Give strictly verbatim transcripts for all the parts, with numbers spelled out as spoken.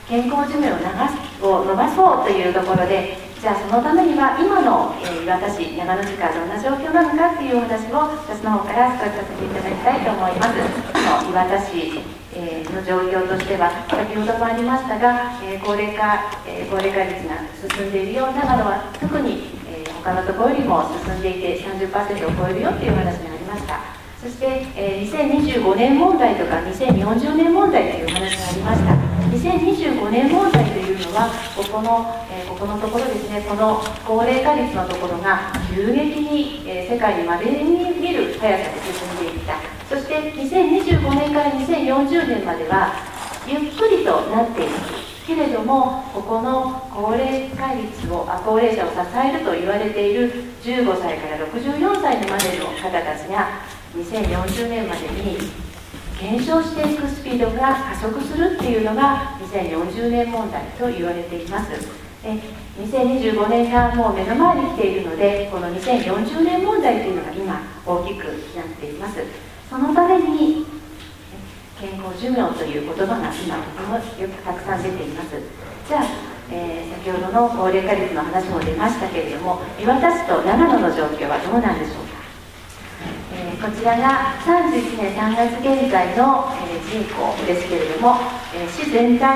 健康寿命を長すを伸ばそうというところで、じゃあそのためには今の、えー、岩田市長野地区はどんな状況なのかっていうお話を私の方から少しさせていただきたいと思います。の岩田市、えー、の状況としては先ほどもありましたが、えー、高齢化、えー、高齢化率が進んでいるよう長野は特に、えー、他のところよりも進んでいて さんじゅっパーセント を超えるよっていうお話がありました。そして、えー、にせんにじゅうごねん問題とかにせんよんじゅうねん問題というお話がありました。にせんにじゅうごねん問題というのはここの、えー、ここのところですね、この高齢化率のところが急激に、えー、世界にまれに見る速さで進んでいった。そしてにせんにじゅうごねんからにせんよんじゅうねんまではゆっくりとなっていくけれども、ここの高齢化率をあ高齢者を支えると言われているじゅうごさいからろくじゅうよんさいまでの方たちがにせんよんじゅうねんまでに減少していくスピードが加速するっていうのがにせんよんじゅうねん問題と言われています。えにせんにじゅうごねんがもう目の前に来ているので、このにせんよんじゅうねん問題というのが今大きくなっています。そのために健康寿命という言葉が今とてもよくたくさん出ています。じゃあ、えー、先ほどの高齢化率の話も出ましたけれども、岩田市と長野の状況はどうなんでしょうか。えー、こちらがさんじゅういちねんさんがつ現在の、えー、人口ですけれども、えー、市全体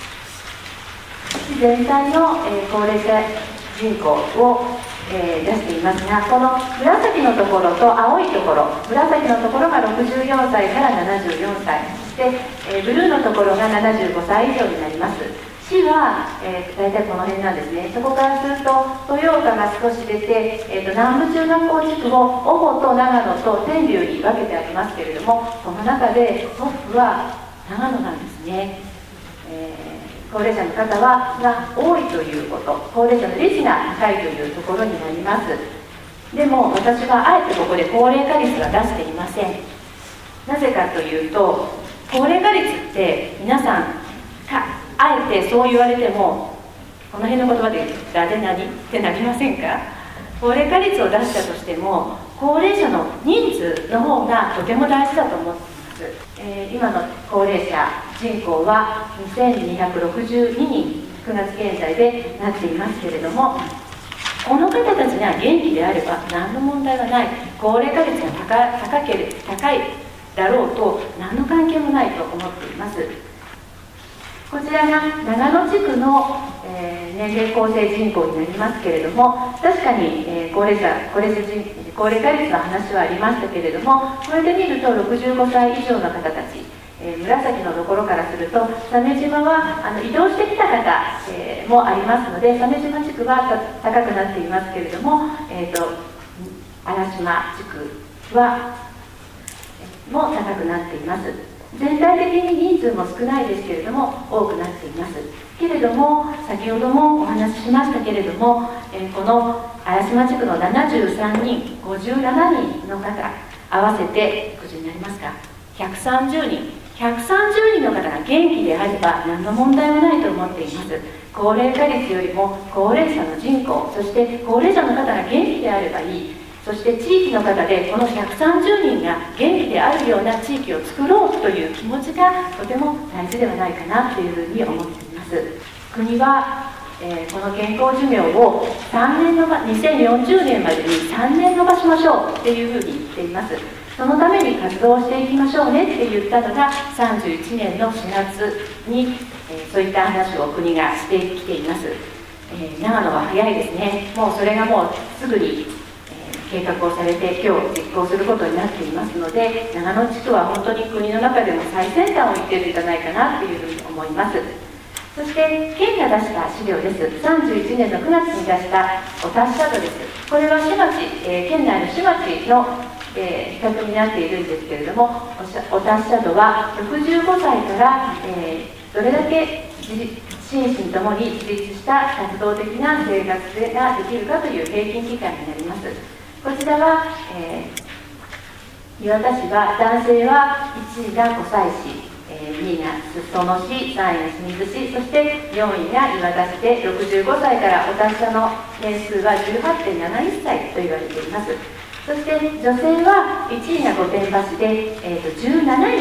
市全体の、えー、高齢者人口を、えー、出していますが、この紫のところと青いところ、紫のところがろくじゅうよんさいからななじゅうよんさい、そして、えー、ブルーのところがななじゅうごさい以上になります。市は、えー、大体この辺なんですね。そこからすると豊岡が少し出て、えー、と南部中学校地区を小保と長野と天竜に分けてありますけれども、その中でトップは長野なんですね。えー、高齢者の方はが多いということ、高齢者の率が高いというところになります。でも私はあえてここで高齢化率は出していません。なぜかというと、高齢化率って皆さんかあえてそう言われてもこの辺の言葉で「だで何?」ってなりませんか。高齢化率を出したとしても高齢者の人数の方がとても大事だと思っています。えー、今の高齢者人口はにせんにひゃくろくじゅうににんくがつ現在でなっていますけれども、この方たちが元気であれば何の問題はない。高齢化率が 高, 高けれ高いだろうと何の関係もないと思っています。こちらが長野地区の、えー、年齢構成人口になりますけれども、確かに、えー、高齢者高齢者人高齢化率の話はありましたけれども、これで見るとろくじゅうごさい以上の方たち、えー、紫のところからすると鮫島はあの移動してきた方、えー、もありますので、鮫島地区は高くなっていますけれども、えー、と嵐島地区はも高くなっています。全体的に人数も少ないですけれども多くなっていますけれども、先ほどもお話ししましたけれども、えー、この嵐島地区のななじゅうさんにんごじゅうななにんの方合わせていくつになりますか、ひゃくさんじゅうにんひゃくさんじゅうにんの方が元気であれば何の問題もないと思っています。高齢化率よりも高齢者の人口、そして高齢者の方が元気であればいい。そして地域の方でこのひゃくさんじゅうにんが元気であるような地域を作ろうという気持ちがとても大事ではないかなというふうに思っています。国は、えー、この健康寿命をさんねんのばにせんよんじゅうねんまでにさんねん延ばしましょうっていうふうに言っています。そのために活動していきましょうねって言ったのがさんじゅういちねんのしがつに、えー、そういった話を国がしてきています。えー、長野は早いですね。もうそれがもうすぐに計画をされて今日実行することになっていますので、長野地区は本当に国の中でも最先端を行っているんじゃないかなというふうに思います。そして県が出した資料です。さんじゅういちねんのくがつに出したお達者度です。これは市町、えー、県内の市町の、えー、比較になっているんですけれども、お達者度はろくじゅうごさいから、えー、どれだけ心身ともに自立した活動的な生活ができるかという平均期間になります。こちらは、えー、岩田市は男性はいちいが湖西市、えー、にいが裾野市、さんいが清水市、そしてよんいが岩田市でろくじゅうごさいからお達者の年数は じゅうはってんなないっさいと言われています。そして女性はいちいが御殿場市で、えー、とじゅうなないにん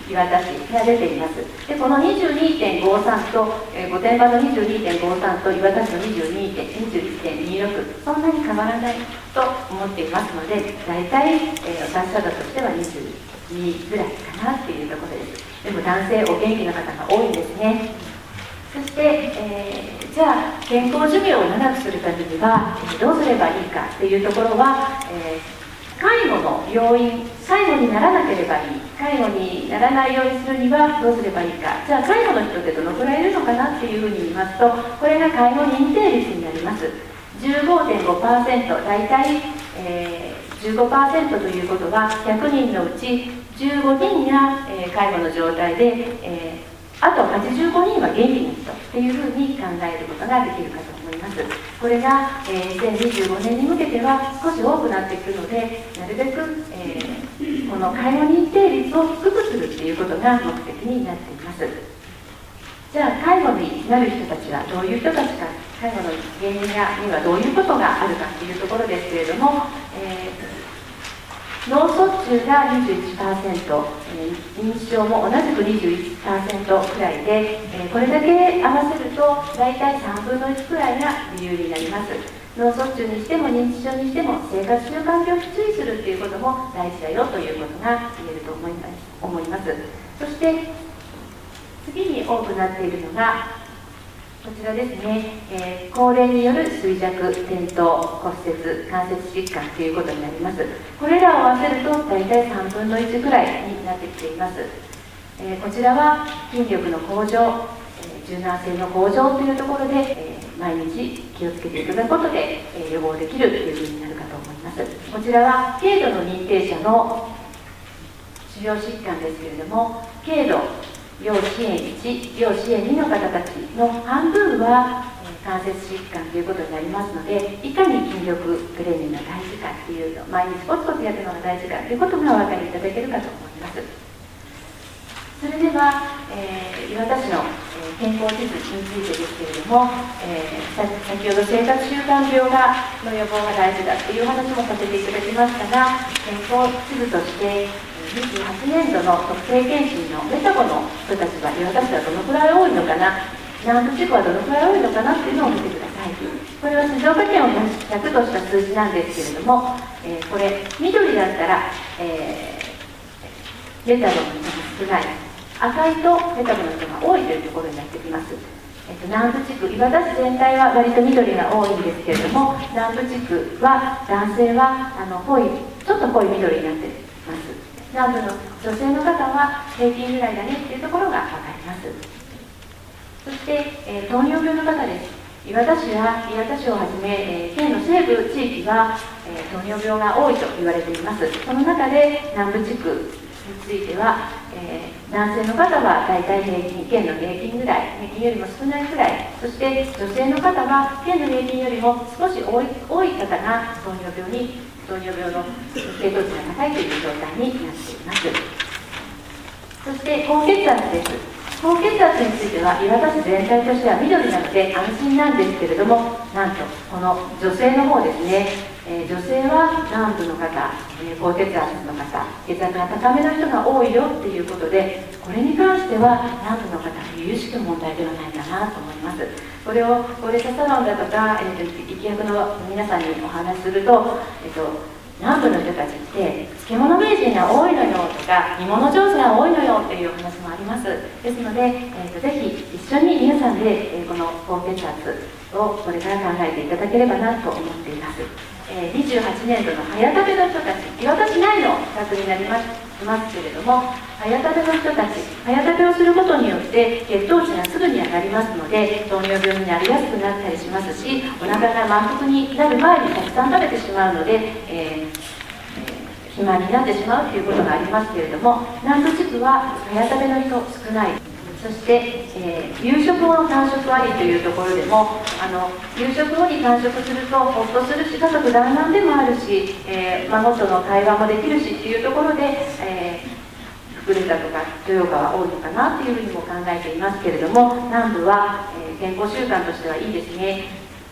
磐田市が出ています。でこの にじゅうにてんごさん と、えー、御殿場の にじゅうにてんごさん と磐田市の にじゅういちてんにじゅういちてんにじゅうろく、そんなに変わらないと思っていますので、大体、えー、私方としてはにじゅうにぐらいかなっていうところです。でも男性お元気な方が多いんですね。そして、えー、じゃあ健康寿命を長くするためには、えー、どうすればいいかっていうところは、えー介護の要因、介護にならなければいい、介護にならないようにするにはどうすればいいか、じゃあ介護の人ってどのくらいいるのかなっていうふうに言いますと、これが介護認定率になります。じゅうごてんごパーセント、大体、えー、じゅうごパーセント ということはひゃくにんのうちじゅうごにんが、えー、介護の状態で、えーあとはちじゅうごにんは元気な人っていうふうに考えることができるかと思います。これが、えー、にせんにじゅうごねんに向けては少し多くなってくるので、なるべく、えー、この介護認定率を低くするっていうことが目的になっています。じゃあ介護になる人たちはどういう人たちか、介護の原因がにはどういうことがあるかっていうところですけれども、えー脳卒中が にじゅういちパーセント、えー、認知症も同じく にじゅういちパーセント くらいで、えー、これだけ合わせると大体さんぶんのいちくらいが理由になります。脳卒中にしても認知症にしても生活習慣病を注意するということも大事だよということが言えると思います。思います。そして次に多くなっているのがこちらですね、えー、高齢による衰弱、転倒、骨折、関節疾患ということになります。これらを合わせると大体さんぶんのいちくらいになってきています。えー、こちらは筋力の向上、えー、柔軟性の向上というところで、えー、毎日気をつけていただくことで、えー、予防できるというふうになるかと思います。こちらは軽度の認定者の主要疾患ですけれども、軽度要支援いち、要支援にの方たちの半分は、えー、関節疾患ということになりますので、いかに筋力トレーニングが大事かっていうのを毎日コツコツやるのが大事かということがお分かりいただけるかと思います。それでは、えー、磐田市の、えー、健康地図についてですけれども、えー、先ほど生活習慣病がの予防が大事だというお話もさせていただきましたが、健康地図としてにじゅうはちねんどの特定健診のメタボの人たちは磐田市はどのくらい多いのかな、南部地区はどのくらい多いのかなっていうのを見てください。これは静岡県をひゃくとした数字なんですけれども、えー、これ緑だったら、えー、メタボの人が少ない、赤いとメタボの人が多いというところになってきます。えっと、南部地区、磐田市全体は割と緑が多いんですけれども、南部地区は男性はあの濃いちょっと濃い緑になっています。南部の女性の方は平均ぐらいだねっていうところが分かります。そして、えー、糖尿病の方です。磐田市や磐田市をはじめ、えー、県の西部地域は、えー、糖尿病が多いと言われています。その中で南部地区については、えー、男性の方は大体平均、県の平均ぐらい、平均よりも少ないくらい、そして女性の方は県の平均よりも少し多い、多い方が糖尿病に糖尿病の血糖値が高いという状態になっています。そして高血圧です。高血圧については磐田市全体としては緑なので安心なんですけれども、なんとこの女性の方ですね、えー、女性は南部の方、えー、高血圧の方、血圧が高めの人が多いよっていうことで、これに関しては南部の方が有識問題ではないかなと思います。これを高齢者サロンだとか、えー、と生薬の皆さんにお話しすると、えー、と南部の人たちって漬物名人が多いのよとか煮物上手が多いのよっていう話もあります。ですので、えー、とぜひ一緒に皆さんで、えー、この高血圧をこれから考えていただければなと思っています。えー、にじゅうはちねんどの早食べの人たち、磐田市内の比較になりますますけれども、早食べの人たち、早食べをすることによって血糖値がすぐに上がりますので、糖尿病になりやすくなったりしますし、お腹が満腹になる前にたくさん食べてしまうので、えー肥満になってしまうということがありますけれども、南部地区は早食べの人少ない。そして、えー、夕食後の間食ありというところでも、あの夕食後に間食するとほっとするし、家族団らんでもあるし、えー、孫との会話もできるしっていうところで、えー、福レタとか豊岡は多いのかなというふうにも考えていますけれども、南部は、えー、健康習慣としてはいいですね。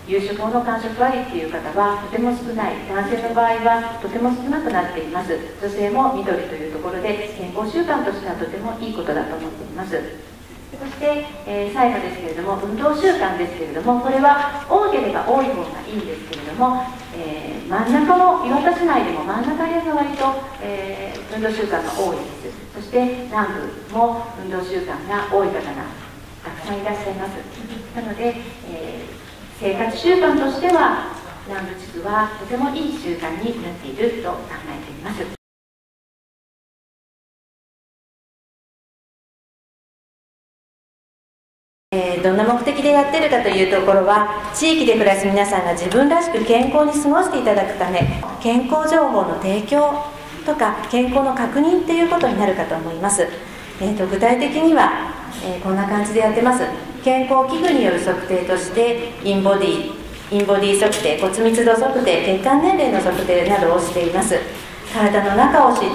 夕食後の間食ありっていう方はとても少ない。男性の場合はとても少なくなっています。女性も緑というところで健康習慣としてはとてもいいことだと思っています。そして、えー、最後ですけれども、運動習慣ですけれども、これは多ければ多い方がいいんですけれども、えー、真ん中の磐田市内でも真ん中辺が割と、えー、運動習慣が多いです。そして南部も運動習慣が多い方がたくさんいらっしゃいます。なので、えー、生活習慣としては南部地区はとてもいい習慣になっていると考えています。えー、どんな目的でやってるかというところは、地域で暮らす皆さんが自分らしく健康に過ごしていただくため、健康情報の提供とか健康の確認っていうことになるかと思います。えー、と具体的には、えー、こんな感じでやってます。健康器具による測定としてインボディインボディ測定、骨密度測定、血管年齢の測定などをしています。体の中を知って、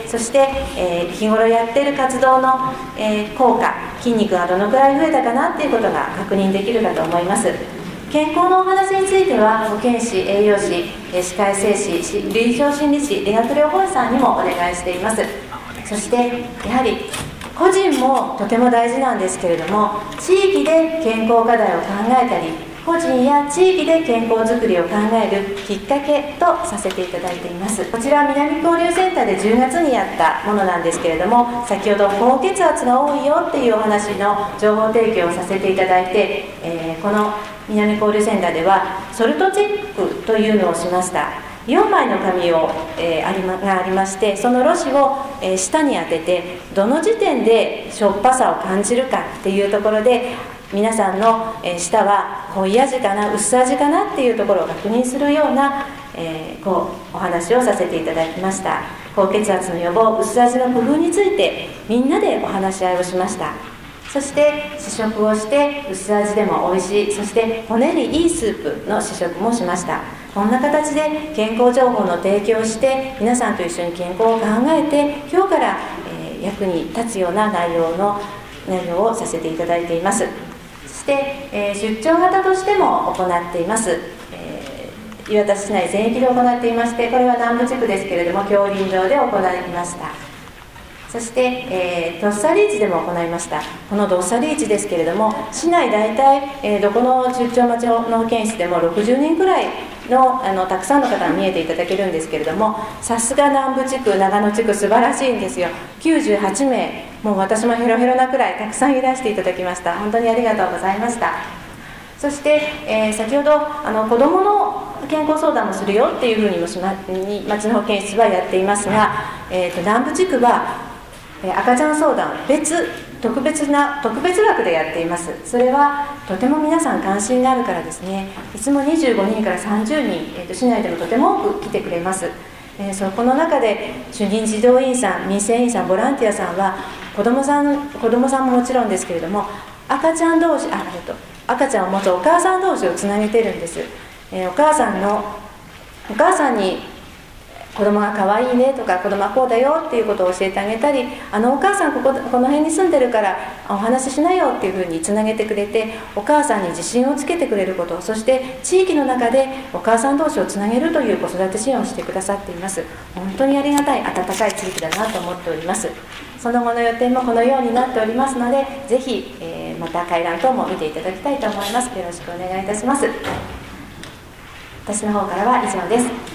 そして、えー、日頃やっている活動の、えー、効果、筋肉がどのくらい増えたかなっていうことが確認できるかと思います。健康のお話については保健師、栄養士、歯科衛生士、臨床心理士、理学療法士さんにもお願いしています。そしてやはり個人もとても大事なんですけれども、地域で健康課題を考えたり、個人や地域で健康づくりを考えるきっかけとさせていただいています。こちら南交流センターでじゅうがつにやったものなんですけれども、先ほど高血圧が多いよっていうお話の情報提供をさせていただいて、えー、この南交流センターではソルトチェックというのをしました。よんまいの紙を、えー、ありまがありまして、そのろ紙を、えー、舌に当てて、どの時点でしょっぱさを感じるかっていうところで、皆さんの、えー、舌は濃い味かな薄味かなっていうところを確認するような、えー、こうお話をさせていただきました。高血圧の予防、薄味の工夫についてみんなでお話し合いをしました。そして試食をして薄味でも美味しい、そして骨にいいスープの試食もしました。こんな形で健康情報の提供をして皆さんと一緒に健康を考えて、今日から、えー、役に立つような内容の内容をさせていただいています。そして、えー、出張型としても行っています。えー、磐田市内全域で行っていまして、これは南部地区ですけれども杏林場で行いました。そして、えー、ドッサリーチでも行いました。このドッサリーチですけれども、市内大体、えー、どこの出張町の保健室でもろくじゅうにんくらい の, あのたくさんの方が見えていただけるんですけれども、さすが南部地区、長野地区素晴らしいんですよ。きゅうじゅうはちめい、もう私もヘロヘロなくらいたくさんいらしていただきました。本当にありがとうございました。そして、えー、先ほどあの子どもの健康相談もするよっていうふうにもし、ま、に町の保健室はやっていますが、えー、と南部地区は赤ちゃん相談別特別な特別枠でやっています。それはとても皆さん関心があるからですね。いつもにじゅうごにんからさんじゅうにん、えー、と市内でもとても多く来てくれます。えー、そこの中で主任児童委員さん、民生委員さん、ボランティアさんは子どもさん子どもさんももちろんですけれども、赤ちゃん同士ああと赤ちゃんを持つお母さん同士をつなげてるんです。えー、お母さんのお母さんに子供が可愛いねとか、子供はこうだよっていうことを教えてあげたり、あのお母さんこここの辺に住んでるからお話ししなよっていうふうにつなげてくれて、お母さんに自信をつけてくれること、そして地域の中でお母さん同士をつなげるという子育て支援をしてくださっています。本当にありがたい温かい地域だなと思っております。その後の予定もこのようになっておりますので、ぜひ、えー、また回覧等も見ていただきたいと思います。よろしくお願いいたします。私の方からは以上です。